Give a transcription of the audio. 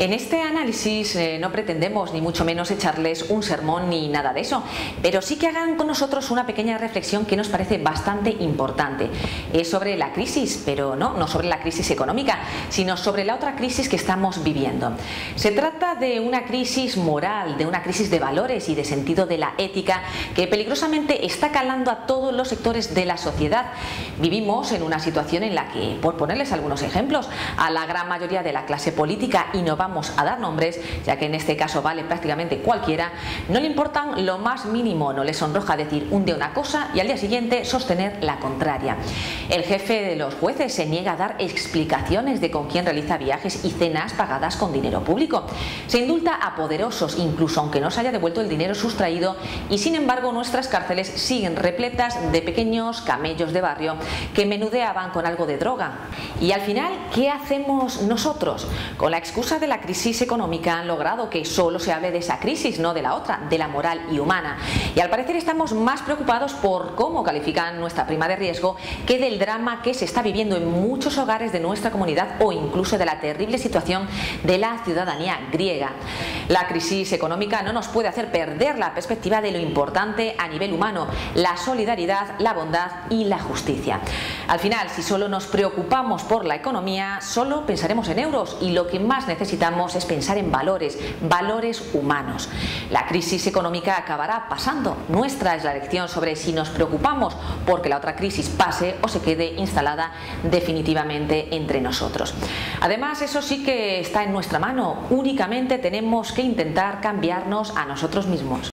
En este análisis no pretendemos ni mucho menos echarles un sermón ni nada de eso, pero sí que hagan con nosotros una pequeña reflexión que nos parece bastante importante. Es sobre la crisis, pero no sobre la crisis económica, sino sobre la otra crisis que estamos viviendo. Se trata de una crisis moral, de una crisis de valores y de sentido de la ética que peligrosamente está calando a todos los sectores de la sociedad. Vivimos en una situación en la que, por ponerles algunos ejemplos, a la gran mayoría de la clase política, y no vamos a dar nombres, ya que en este caso vale prácticamente cualquiera, no le importan lo más mínimo, no les sonroja decir un día una cosa y al día siguiente sostener la contraria. El jefe de los jueces se niega a dar explicaciones de con quién realiza viajes y cenas pagadas con dinero público. Se indulta a poderosos, incluso aunque no se haya devuelto el dinero sustraído, y sin embargo nuestras cárceles siguen repletas de pequeños camellos de barrio que menudeaban con algo de droga. Y al final, ¿qué hacemos nosotros? Con la excusa de la crisis económica han logrado que solo se hable de esa crisis, no de la otra, de la moral y humana. Y al parecer estamos más preocupados por cómo califican nuestra prima de riesgo que del drama que se está viviendo en muchos hogares de nuestra comunidad o incluso de la terrible situación de la ciudadanía griega. La crisis económica no nos puede hacer perder la perspectiva de lo importante a nivel humano, la solidaridad, la bondad y la justicia. Al final, si solo nos preocupamos por la economía, solo pensaremos en euros, y lo que más necesitamos es pensar en valores humanos. La crisis económica acabará pasando. Nuestra es la lección sobre si nos preocupamos porque la otra crisis pase o se quede instalada definitivamente entre nosotros. Además, eso sí que está en nuestra mano. Únicamente tenemos que intentar cambiarnos a nosotros mismos.